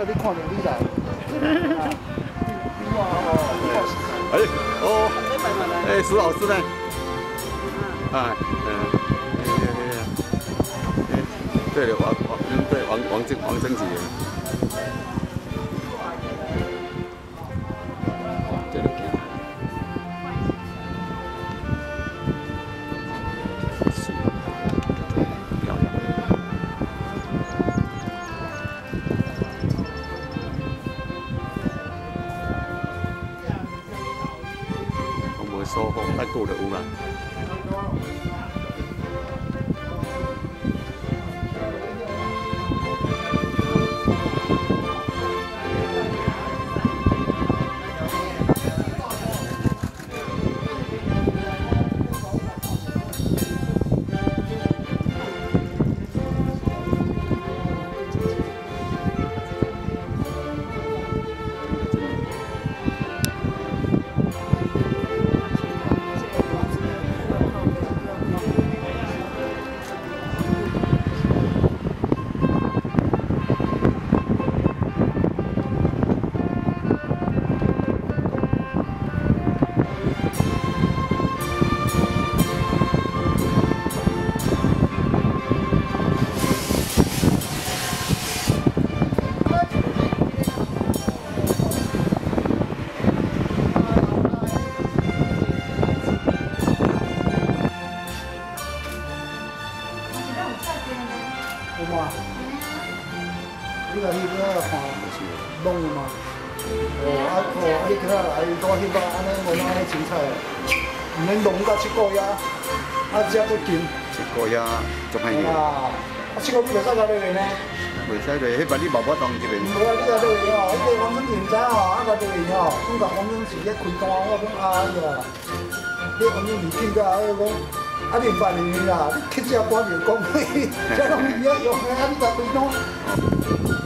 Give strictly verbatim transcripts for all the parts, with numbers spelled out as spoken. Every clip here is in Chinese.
你看到你来。 哎哦，哎，石老师呢？啊，嗯，哎哎哎，对了，王王嗯对王王正王正杰。这里。 收获太够的有啦。 有嘛？你来迄个看，弄嘛？哦，啊哦，啊你今仔来多翕啊，安尼无哪安尼精彩，唔免弄到七个月，啊只要紧。 七个月做歹嘢。 啊，啊七个月袂使甲你咧呢？ 袂使咧，迄把你毛毛当这边。 唔好啊，你甲你哦，迄个王春田知吼，啊甲你吼，讲甲王春田咧开单，我讲哎呀，你王春田见甲迄讲。 啊，你办理啦，你去只官员讲，这拢伊啊用的，啊你甲开单。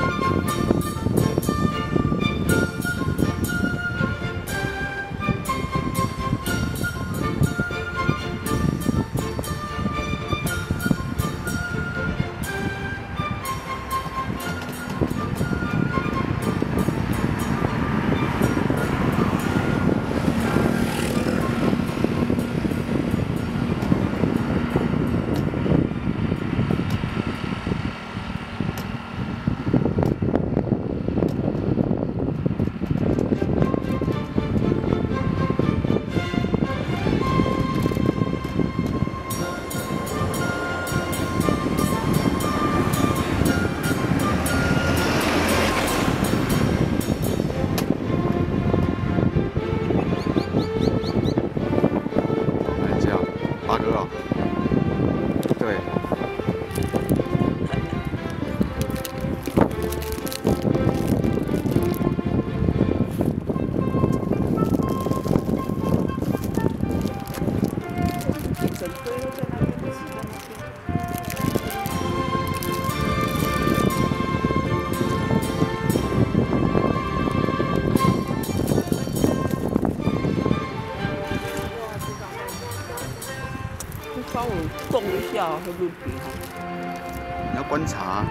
稍微动一下会不会比好？ 你要观察，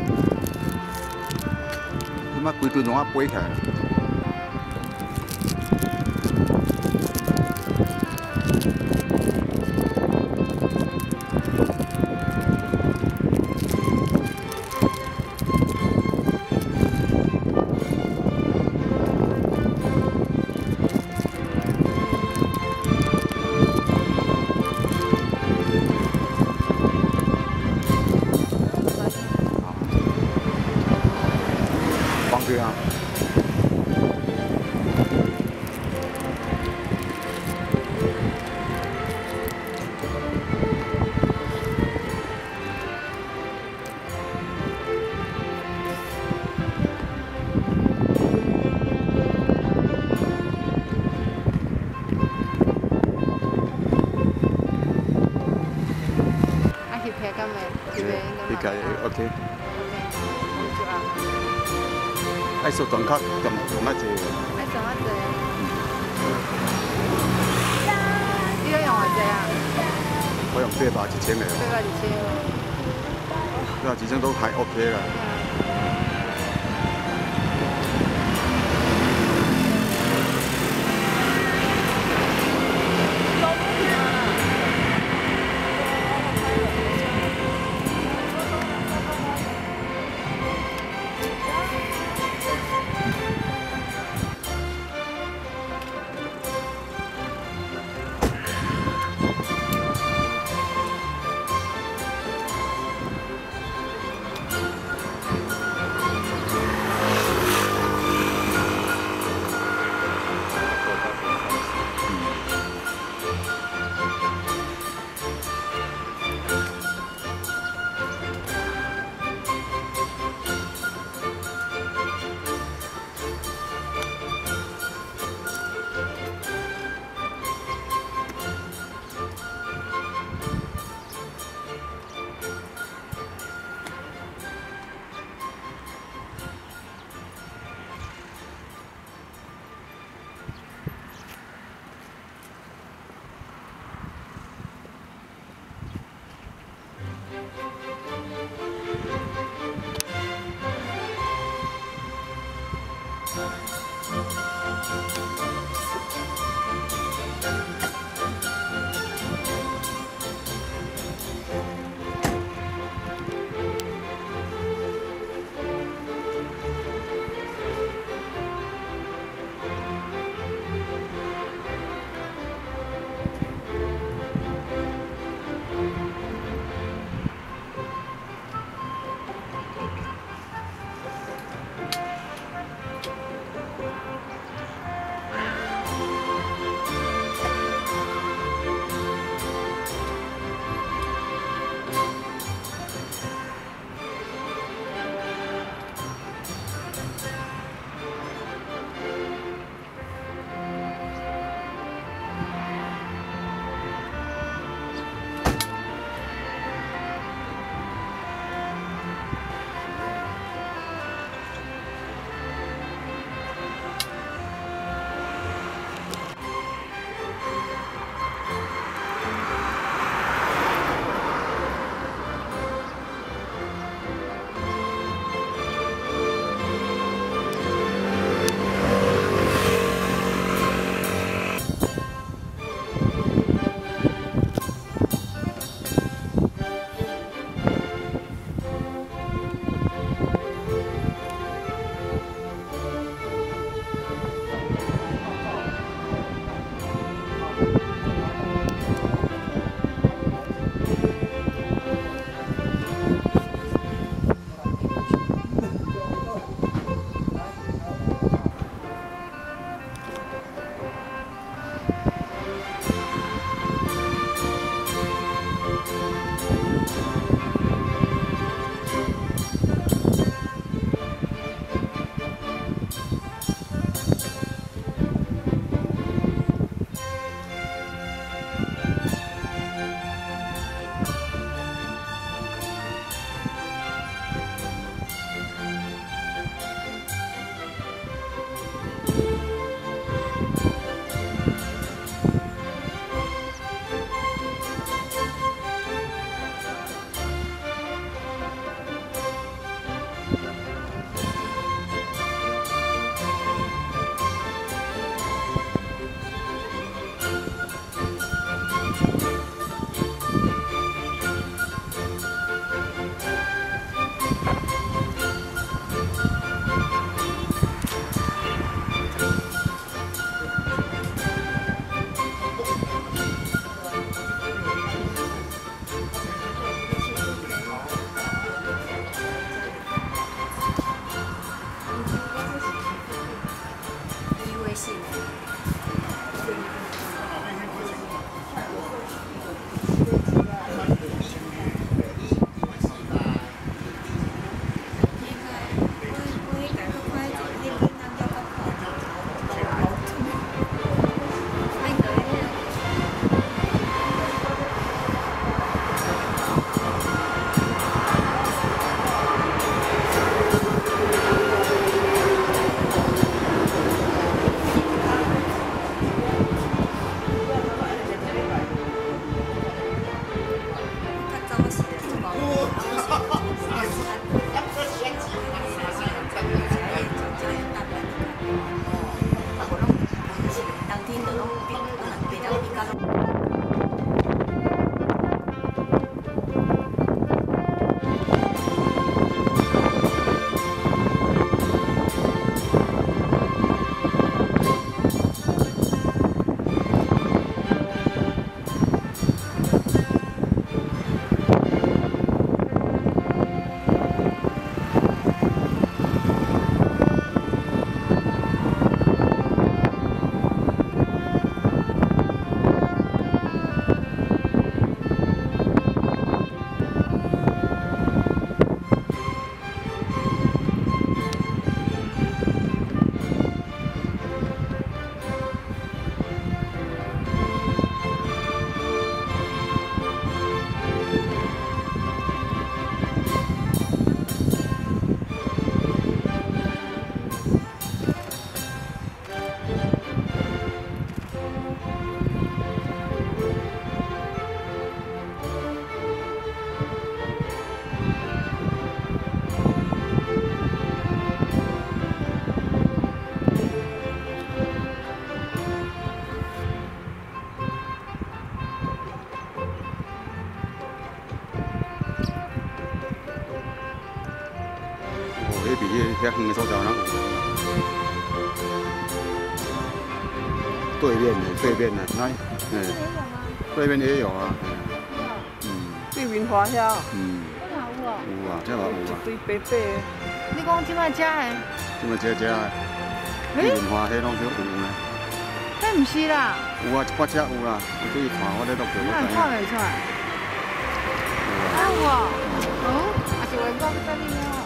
你妈规堆拢啊飞起来。 对啊。 啊，翕拍干咩？翕拍应该嘛。 OK。OK。 爱做转卡，咁咁乜嘢？ 爱做乜嘢？你要用乜嘢啊？ 我用八百一千嘅。 八百一千。 八百一千都还 OK 啦。 迄比迄遐远的所在有哪有？对面的，对面的，那，嗯，对面也有啊，嗯， 对面花遐， 嗯， 有哦。 有啊，这嘛有啊， 一堆白白的。 你讲即摆食的？ 这么这这，对面花迄拢都有呢。 迄毋是啦。 有啊，一寡只有啦，我注意看，我咧录着我那看袂出来。啊有哦。哦，也是员工在里面哦。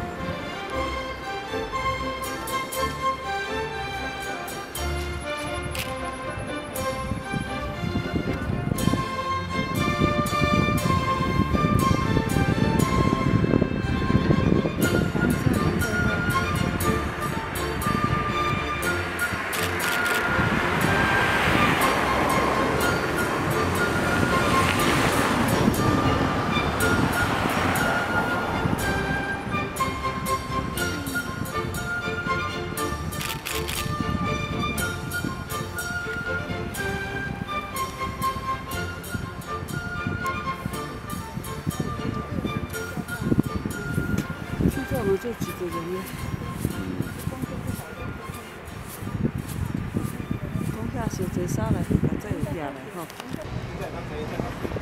我们就几个人呢？讲遐小济衫来，把这下来吼。